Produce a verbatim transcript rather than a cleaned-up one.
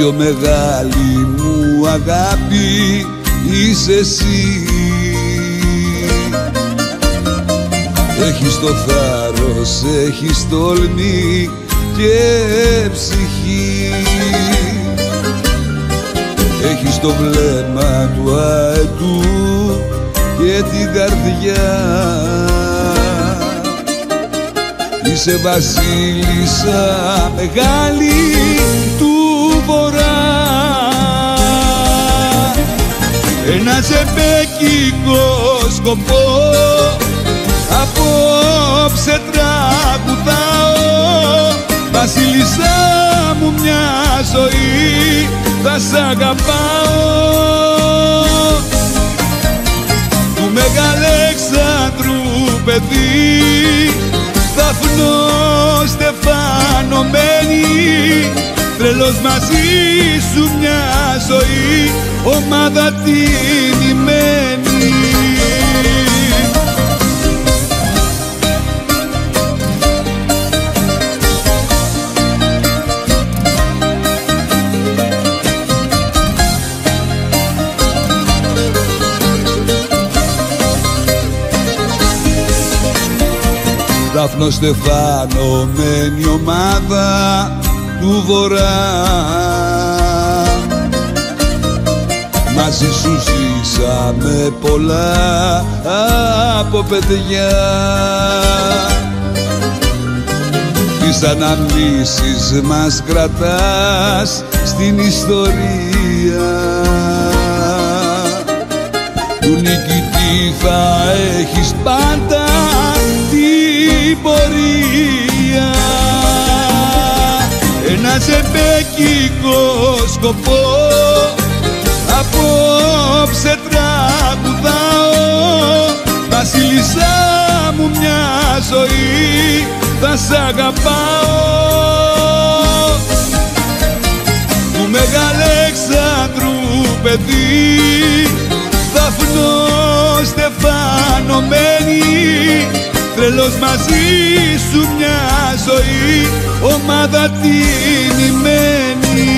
πιο μεγάλη μου αγάπη είσαι εσύ. Έχεις το θάρρος, έχεις τόλμη και ψυχή. Έχεις το βλέμμα του αετού και την καρδιά. Είσαι βασίλισσα μεγάλη του Βορρά. Ένα ζεμπέκικο σκοπό απόψε τραγουδάω. Βασίλισσά μου μια ζωή θα σ' αγαπάω. Του Μεγαλέξανδρου παιδί, Δαφνό στεφανωμένη, τρελός μαζί σου μια ζωή, ομάδα τιμημένη. Δάφνο στεφανωμένη ομάδα του Βορρά. Μαζί σου ζήσαμε πολλά από παιδιά. Τις αναμνήσεις μας κρατάς στην ιστορία. Του νικητή θα έχεις πάντα την πορεία. Ένα ζεμπέκικο σκοπό απόψε τραγουδάω. Βασίλισσά μου μια ζωή θα σ' αγαπάω. Του Μεγαλέξανδρου παιδί, Δαφνό στεφανωμένη, τρελός μαζί σου μια ζωή, ομάδα τιμημένη.